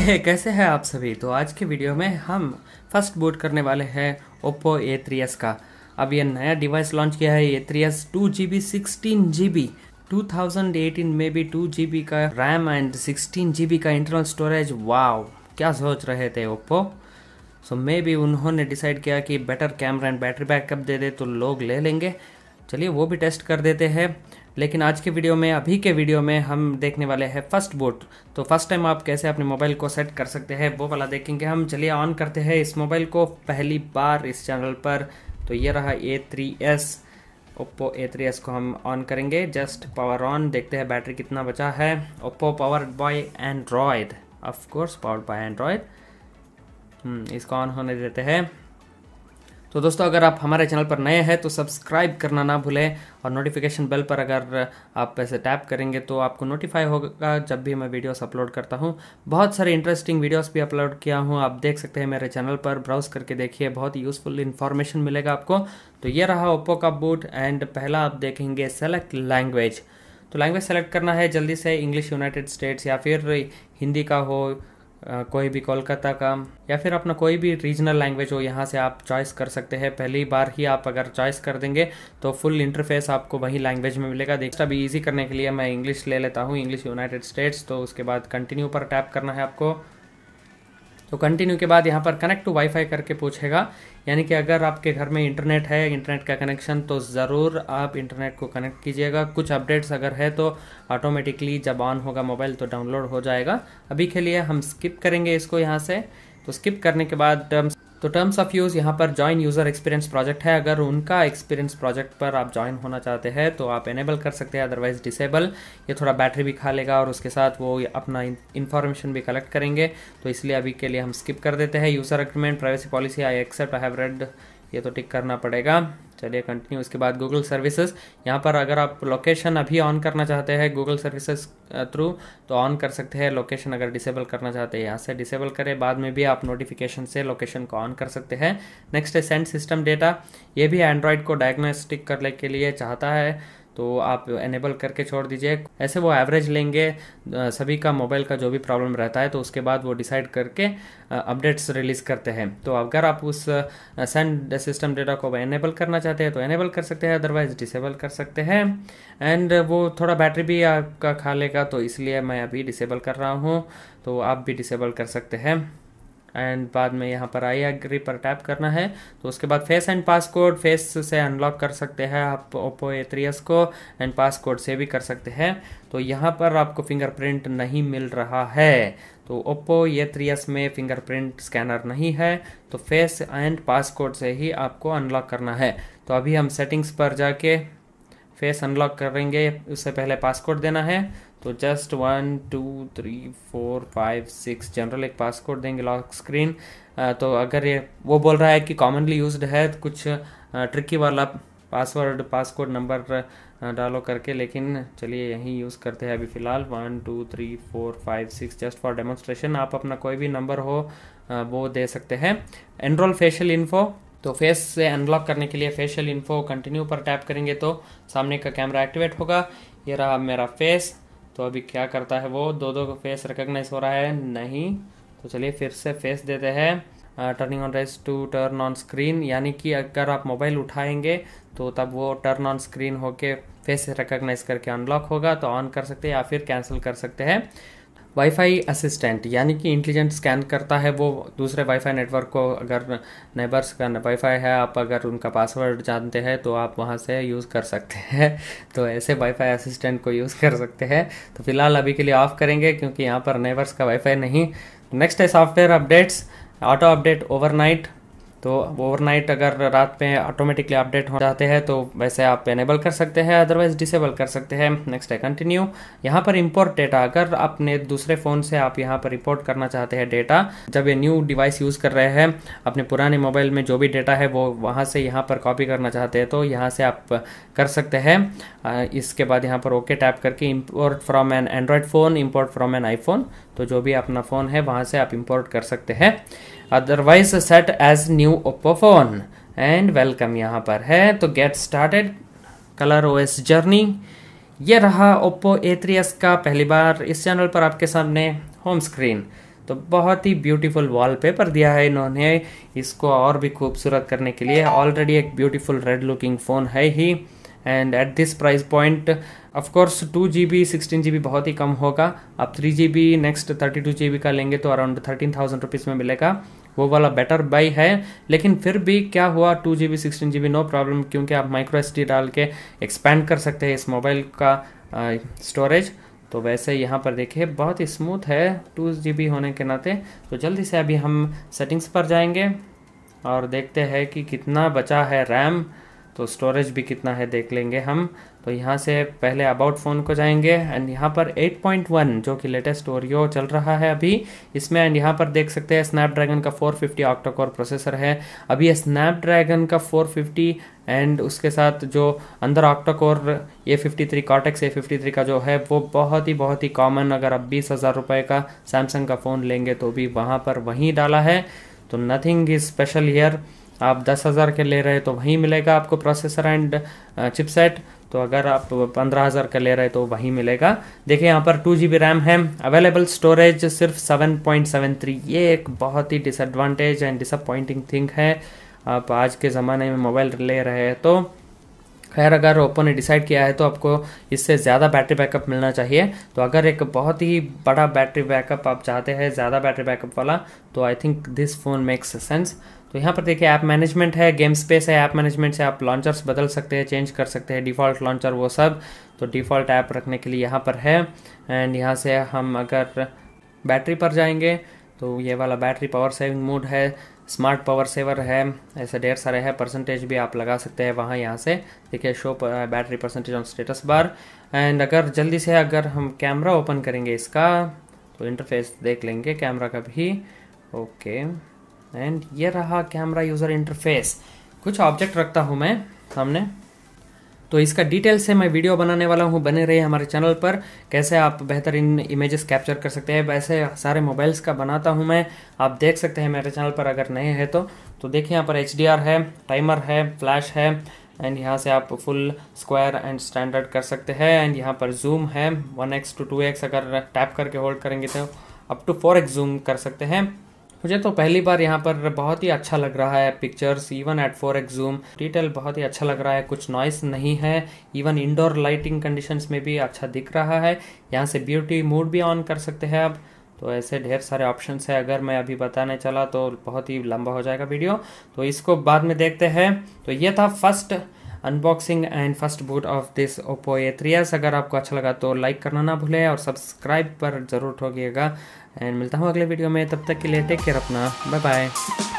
कैसे हैं आप सभी। तो आज के वीडियो में हम फर्स्ट बूट करने वाले हैं Oppo A3s का। अब ये नया डिवाइस लॉन्च किया है A3s 2GB 16GB 2018 में भी 2GB का रैम एंड 16GB का इंटरनल स्टोरेज। वाव, क्या सोच रहे थे Oppo। सो मे भी उन्होंने डिसाइड किया कि better camera and battery backup दे दे तो लोग ले लेंगे। चलिए वो भी टेस्ट कर देते हैं। लेकिन आज के वीडियो में, अभी के वीडियो में हम देखने वाले हैं फर्स्ट बूट। तो फर्स्ट टाइम आप कैसे अपने मोबाइल को सेट कर सकते हैं वो वाला देखेंगे हम। चलिए ऑन करते हैं इस मोबाइल को पहली बार इस चैनल पर। तो ये रहा A3s, Oppo A3s को हम ऑन करेंगे। जस्ट पावर ऑन, देखते हैं बैटरी कितना बचा है। Oppo powered by android, of course powered by android. इसको ऑन होने देते हैं। तो दोस्तों, अगर आप हमारे चैनल पर नए हैं तो सब्सक्राइब करना ना भूलें और नोटिफिकेशन बेल पर अगर आप ऐसे टैप करेंगे तो आपको नोटिफाई होगा जब भी मैं वीडियोस अपलोड करता हूं। बहुत सारे इंटरेस्टिंग वीडियोस भी अपलोड किया हूं, आप देख सकते हैं मेरे चैनल पर, ब्राउज करके देखिए, बहुत यूज़फुल इन्फॉर्मेशन मिलेगा आपको। तो ये रहा ओप्पो का बूट एंड पहला आप देखेंगे सेलेक्ट लैंग्वेज। तो लैंग्वेज सेलेक्ट करना है जल्दी से, इंग्लिश यूनाइटेड स्टेट्स या फिर हिंदी का हो, कोई भी कोलकाता का, या फिर अपना कोई भी रीजनल लैंग्वेज हो, यहाँ से आप चॉइस कर सकते हैं। पहली बार ही आप अगर चॉइस कर देंगे तो फुल इंटरफेस आपको वही लैंग्वेज में मिलेगा। देखता भी इजी करने के लिए मैं इंग्लिश ले लेता हूँ, इंग्लिश यूनाइटेड स्टेट्स। तो उसके बाद कंटिन्यू पर टैप करना है आपको। तो कंटिन्यू के बाद यहाँ पर कनेक्ट टू वाईफाई करके पूछेगा, यानी कि अगर आपके घर में इंटरनेट है, इंटरनेट का कनेक्शन, तो ज़रूर आप इंटरनेट को कनेक्ट कीजिएगा। कुछ अपडेट्स अगर है तो ऑटोमेटिकली जब ऑन होगा मोबाइल तो डाउनलोड हो जाएगा। अभी के लिए हम स्किप करेंगे इसको यहाँ से। तो स्किप करने के बाद टर्म्स ऑफ यूज़, यहाँ पर ज्वाइन यूज़र एक्सपीरियंस प्रोजेक्ट है। अगर उनका एक्सपीरियंस प्रोजेक्ट पर आप ज्वाइन होना चाहते हैं तो आप एनेबल कर सकते हैं, अदरवाइज डिसेबल। ये थोड़ा बैटरी भी खा लेगा और उसके साथ वो अपना इन्फॉर्मेशन भी कलेक्ट करेंगे, तो इसलिए अभी के लिए हम स्किप कर देते हैं। User agreement, privacy policy, I accept, I have read, ये तो टिक करना पड़ेगा। चलिए कंटिन्यू। इसके बाद गूगल सर्विसेज, यहाँ पर अगर आप लोकेशन अभी ऑन करना चाहते हैं गूगल सर्विसेज थ्रू तो ऑन कर सकते हैं। लोकेशन अगर डिसेबल करना चाहते हैं यहाँ से डिसेबल करें, बाद में भी आप नोटिफिकेशन से लोकेशन को ऑन कर सकते हैं। नेक्स्ट है सेंड सिस्टम डेटा, ये भी एंड्रॉयड को डायग्नोस्टिक करने के लिए चाहता है तो आप एनेबल करके छोड़ दीजिए। ऐसे वो एवरेज लेंगे सभी का मोबाइल का जो भी प्रॉब्लम रहता है, तो उसके बाद वो डिसाइड करके अपडेट्स रिलीज़ करते हैं। तो अगर आप उस सेंड सिस्टम डेटा को एनेबल करना चाहते हैं तो एनेबल कर सकते हैं, अदरवाइज डिसेबल कर सकते हैं। एंड वो थोड़ा बैटरी भी आपका खा लेगा, तो इसलिए मैं अभी डिसेबल कर रहा हूँ, तो आप भी डिसेबल कर सकते हैं। एंड बाद में यहाँ पर आई एग्री पर टैप करना है। तो उसके बाद फेस एंड पासकोड, फेस से अनलॉक कर सकते हैं आप ओप्पो A3s को, एंड पासकोड से भी कर सकते हैं। तो यहाँ पर आपको फिंगरप्रिंट नहीं मिल रहा है, तो ओप्पो A3s में फिंगरप्रिंट स्कैनर नहीं है, तो फेस एंड पासकोड से ही आपको अनलॉक करना है। तो अभी हम सेटिंग्स पर जाके फेस अनलॉक करेंगे, उससे पहले पासकोड देना है। तो जस्ट 1 2 3 4 5 6 जनरल एक पासकोड देंगे, लॉक स्क्रीन। तो अगर ये वो बोल रहा है कि कॉमनली यूज्ड है, तो कुछ ट्रिकी वाला पासकोड नंबर डालो करके, लेकिन चलिए यही यूज़ करते हैं अभी फ़िलहाल। 1 2 3 4 5 6 जस्ट फॉर डेमोन्स्ट्रेशन। आप अपना कोई भी नंबर हो वो दे सकते हैं। एनरोल फेशियल इन्फो, तो फेस से अनलॉक करने के लिए फेशियल इन्फो कंटिन्यू पर टैप करेंगे तो सामने का कैमरा एक्टिवेट होगा। ये रहा मेरा फेस। तो अभी क्या करता है वो, दो फेस रिकॉग्नाइज हो रहा है नहीं, तो चलिए फिर से फेस देते हैं। Turning on raise to turn on screen, यानी कि अगर आप मोबाइल उठाएंगे तो तब वो टर्न ऑन स्क्रीन होके फेस रिकॉग्नाइज करके अनलॉक होगा, तो ऑन कर सकते हैं या फिर कैंसिल कर सकते हैं। वाईफाई असिस्टेंट, यानी कि इंटेलिजेंट स्कैन करता है वो दूसरे वाईफाई नेटवर्क को। अगर नेबर्स का वाईफाई है, आप अगर उनका पासवर्ड जानते हैं तो आप वहां से यूज़ कर सकते हैं। तो ऐसे वाईफाई असिस्टेंट को यूज़ कर सकते हैं। तो फिलहाल अभी के लिए ऑफ करेंगे क्योंकि यहाँ पर नेबर्स का वाईफाई नहीं। नेक्स्ट है software updates, auto update overnight. तो ओवरनाइट अगर रात में ऑटोमेटिकली अपडेट हो जाते हैं तो वैसे आप एनेबल कर सकते हैं, अदरवाइज डिसेबल कर सकते हैं। नेक्स्ट है कंटिन्यू। यहाँ पर इंपोर्ट डेटा, अगर अपने दूसरे फ़ोन से आप यहाँ पर इंपोर्ट करना चाहते हैं डेटा, जब ये न्यू डिवाइस यूज़ कर रहे हैं, अपने पुराने मोबाइल में जो भी डेटा है वो वहाँ से यहाँ पर कॉपी करना चाहते हैं तो यहाँ से आप कर सकते हैं। इसके बाद यहाँ पर ओके टैप करके import from an android phone, import from an iPhone, तो जो भी अपना फ़ोन है वहाँ से आप इंपोर्ट कर सकते हैं। Otherwise set as new Oppo phone and welcome यहाँ पर है। तो get started, Color OS journey, ये रहा ओप्पो A3s का पहली बार इस चैनल पर आपके सामने होम स्क्रीन। तो बहुत ही ब्यूटीफुल वॉलपेपर दिया है इन्होंने इसको और भी खूबसूरत करने के लिए। ऑलरेडी एक ब्यूटीफुल रेड लुकिंग फ़ोन है ही, and at this price point of course 2GB 16GB बहुत ही कम होगा। आप 3GB नेक्स्ट 32GB का लेंगे तो अराउंड 13,000 रुपीज़ में मिलेगा, वो वाला बेटर बाई है। लेकिन फिर भी क्या हुआ, 2GB 16GB नो प्रॉब्लम, क्योंकि आप माइक्रो SD डाल के एक्सपेंड कर सकते हैं इस मोबाइल का स्टोरेज। तो वैसे यहाँ पर देखिए बहुत ही स्मूथ है 2GB होने के नाते। तो जल्दी से अभी हम सेटिंग्स पर जाएंगे और देखते हैं कि कितना बचा है रैम, तो स्टोरेज भी कितना है देख लेंगे हम। तो यहाँ से पहले अबाउट फ़ोन को जाएंगे एंड यहाँ पर 8.1 जो कि लेटेस्ट ओरियो चल रहा है अभी इसमें। एंड यहाँ पर देख सकते हैं स्नैपड्रैगन का 450 ऑक्टा कोर प्रोसेसर है। अभी ये स्नैपड्रैगन का 450 एंड उसके साथ जो अंदर octa core A53 cortex A53 का जो है वो बहुत ही कॉमन, अगर आप 20,000 रुपये का सैमसंग का फ़ोन लेंगे तो भी वहाँ पर वहीं डाला है। तो नथिंग इज स्पेशल हियर। आप 10,000 के ले रहे तो वहीं मिलेगा आपको प्रोसेसर एंड चिपसेट, तो अगर आप 15,000 का ले रहे तो वहीं मिलेगा। देखिए यहाँ पर 2GB रैम है, अवेलेबल स्टोरेज सिर्फ 7.73। ये एक बहुत ही डिसएडवांटेज एंड डिसअपॉइंटिंग थिंग है आप आज के ज़माने में मोबाइल ले रहे हैं तो। खैर अगर ओप्पो ने डिसाइड किया है तो आपको इससे ज़्यादा बैटरी बैकअप मिलना चाहिए। तो अगर एक बहुत ही बड़ा बैटरी बैकअप आप चाहते हैं, ज़्यादा बैटरी बैकअप वाला, तो I think this phone makes sense. तो यहाँ पर देखिए ऐप मैनेजमेंट है, गेम स्पेस है। ऐप मैनेजमेंट से आप लॉन्चर्स बदल सकते हैं, चेंज कर सकते हैं, डिफ़ॉल्ट लॉन्चर वो सब। तो डिफ़ॉल्ट ऐप रखने के लिए यहाँ पर है। एंड यहाँ से हम अगर बैटरी पर जाएंगे तो ये वाला बैटरी पावर सेविंग मोड है, स्मार्ट पावर सेवर है, ऐसे ढेर सारे हैं। परसेंटेज भी आप लगा सकते हैं वहाँ, यहाँ से देखिए show battery percentage on status bar. And अगर जल्दी से अगर हम कैमरा ओपन करेंगे इसका तो इंटरफेस देख लेंगे कैमरा का भी। ओके, एंड ये रहा कैमरा यूज़र इंटरफेस। कुछ ऑब्जेक्ट रखता हूँ मैं सामने, तो इसका डिटेल से मैं वीडियो बनाने वाला हूँ। बने रहिए हमारे चैनल पर, कैसे आप बेहतरीन इमेजेस कैप्चर कर सकते हैं। वैसे सारे मोबाइल्स का बनाता हूँ मैं, आप देख सकते हैं मेरे चैनल पर अगर नए हैं तो। देखिए यहाँ पर HDR है, टाइमर है, फ्लैश है, एंड यहाँ से आप फुल स्क्वायर एंड स्टैंडर्ड कर सकते हैं। एंड यहाँ पर जूम है 1x to 2x, अगर टैप करके होल्ड करेंगे तो अप टू 4x जूम कर सकते हैं। मुझे तो पहली बार यहाँ पर बहुत ही अच्छा लग रहा है pictures, even at 4x zoom detail बहुत ही अच्छा लग रहा है, कुछ नॉइस नहीं है। इवन इंडोर लाइटिंग कंडीशंस में भी अच्छा दिख रहा है। यहाँ से ब्यूटी मोड भी ऑन कर सकते हैं आप। तो ऐसे ढेर सारे ऑप्शंस है, अगर मैं अभी बताने चला तो बहुत ही लंबा हो जाएगा वीडियो, तो इसको बाद में देखते हैं। तो ये था first unboxing and first boot of this Oppo A3s। अगर आपको अच्छा लगा तो लाइक करना ना भूलें और सब्सक्राइब पर ज़रूर ठोकिएगा। एंड मिलता हूँ अगले वीडियो में, तब तक के लिए टेक केयर अपना, बाय बाय।